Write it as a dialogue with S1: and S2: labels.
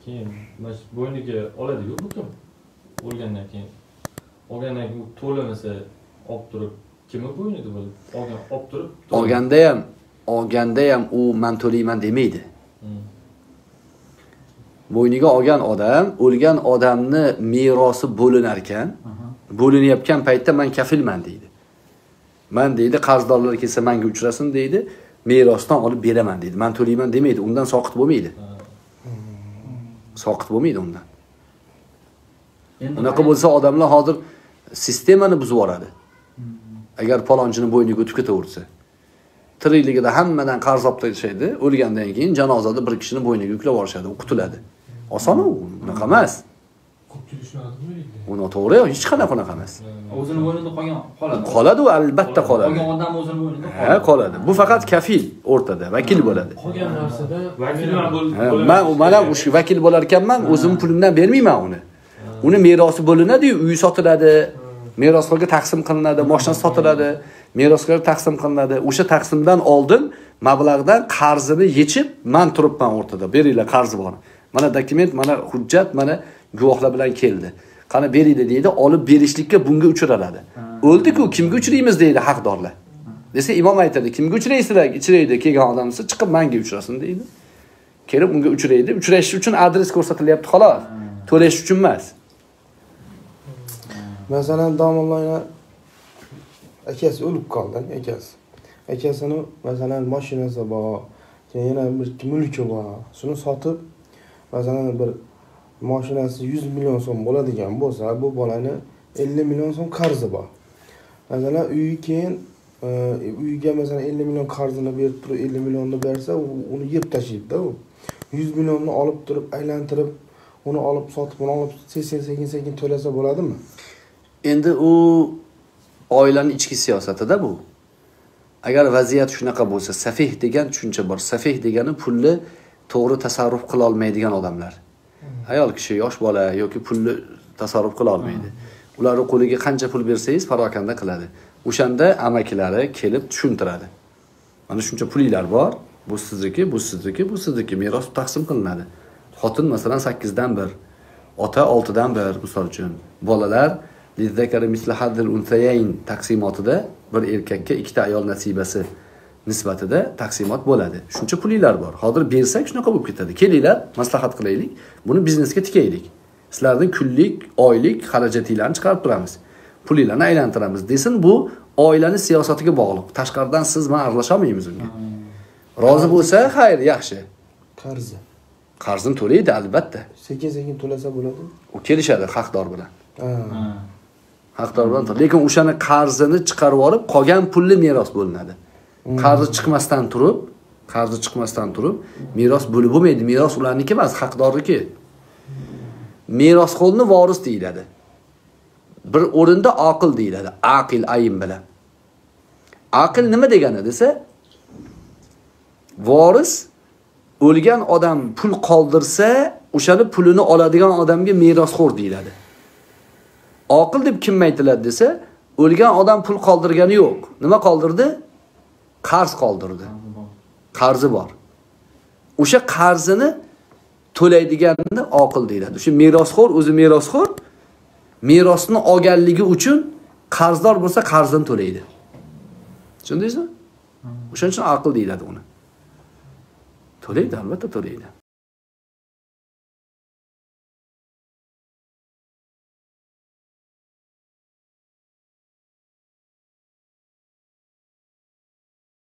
S1: keyin mana shu bo'yniga oladi-ku bu kim? O'lgandan keyin. Olgandan keyin to'lamasa olib turib, kimni bo'ynida bo'lib? Olib turib.
S2: Olganda ham u men to'layman demaydi. Bo'yniga olgan odam, o'lgan odamni merosi bo'linar ekan, bo'linayotgan paytda men kafilman deydi. Men deydi qarzdorlar kelsa menga uchrasin deydi, merosdan olib beraman deydi. Men to'layman demaydi, undan soqit bo'lmaydi. Soqit bo'lmaydi undan. Unaqa bo'lsa odamlar hozir sistemani buzib yuboradi. Agar palonchini bo'yniga o'tib ketaversa, tirikligida hammadan qarz olib tashlaydi, o'lgandan keyin janozada bir kishini bo'yniga yuklab olishadi, u qutuladi. Oson u, unaqa emas.
S3: Ko'pchilik shunaqami?
S2: U noto'g'ri, hech qanaqa emas.
S4: O'zini bo'ynida qoladi.
S2: Qoladi, u albatta qoladi.
S4: Qolgan odam o'zini bo'ynida
S2: qoladi. Ha, qoladi. Bu faqat kafil o'rtada, vakil bo'ladi.
S3: Qolgan narsada
S1: vakilman bo'lib.
S2: Men mana o'sha vakil bo'lar ekanman, o'zim pulimdan bermayman uni. Uni merosi bo'linadi, uyi sotiladi, merosxo'rga taqsim qilinadi, mashinasi sotiladi, merosxo'rga taqsim qilinadi. O'sha taqsimdan oldin mablag'dan qarzini yechib, men turibman o'rtada. Beringlar qarzi bor. Mana dokument, mana hujjat, mana guvohlar bilan keldi. Qani beraydi deydi, olib berishlikka bunga uchraladi. O'ldi-ku, kimga uchraymiz deydi haqdorlar. Desa imom aytadi, kimga uchraysizlar? Ichiraydi kelgan odamsiz, chiqib menga uchrasin deydi. Kelib unga uchraydi. Uchrash uchun adres ko'rsatilyapti xolos. To'lash uchun emas.
S5: Masalan, domlalar akasi o'lib qoldi, akasi. Akasini masalan mashinasi bor, yana bir mulki bor. Shuni sotib, masalan bir mashinasi 100 million so'm bo'ladigan bo'lsa, bu bolani 50 million so'm qarzi bor. Masalan, uyiga masalan 50 million qarzini berib turib 50 millionni bersa, uni yeb tashlaydi-da u. 100 millionni olib turib, aylantirib, uni olib sotib, uni olib sekin to'lasa bo'ladimi?
S2: Endi u oilaning ichki siyosatida bu. Agar vaziyat shunaqa bo'lsa, safih degan tushuncha bor. Safih degani pulni to'g'ri tasarruf qila olmaydigan odamlar. Ayol kishi, yosh bola yoki pulni tasarruf qila olmaydi. Ularning qo'liga qancha pul bersangiz parokanda qiladi. O'shanda amakilari kelib tushuntiradi. Mana shuncha pulinglar bor, bu sizniki, bu sizniki, bu sizniki, meros taqsim qilinadi. Xotin masalan 8 dan 1, ota 6 dan 1 misol uchun. Bolalar lizzakari mislahadil unsayayn taqsimotida bir erkakka ikkita ayol nasibasi nisbatida taqsimot bo'ladi. Shuncha pulinglar bor. Hozir bersak shunaqa bo'lib ketadi. Kelinglar, maslahat qilaylik. Buni biznesga tikaylik. Sizlarning kunlik, oylik xarajatinglarni chiqarib turamiz. Pulinglarni aylantiramiz desin, bu oilaning siyosatiga bog'liq. Tashqaridan siz men aralasha olmaymiz unga. Rozi bo'lsa, xayr, yaxshi. Qarzini to'laydi albatta.
S5: Sekin to'lasa bo'ladi.
S2: U kelishadi haqdor bilan. Haqdor bilan. Lekin o'shani qarzini chiqarib olib, qolgan pulli meros bo'linadi. Qarzi chiqmasdan turib, meros bo'lib bo'lmaydi. Meros ularniki emas, haqdorniki. Merosxo'rni voris deyiladi. Bir o'rinda aqil deyiladi. Aqil ayin bilan. Aqil nima degani desa, voris o'lgan odam pul qoldirsa, o'shani pulini oladigan odamga merosxo'r deyiladi. Aqil deb kim aytiladi desa, o'lgan odam pul qoldirgani yo'q. Nima qoldirdi? Qarz qoldirdi. Qarzi bor. O'sha qarzini to'laydiganni aqil deyiladi. O'sha merosxo'r, o'zi merosxo'r, merosni olganligi uchun qarzdor bo'lsa qarzini to'laydi. Tushundingizmi? O'shaning uchun aqil deyiladi uni. To'laydi, albatta to'laydi.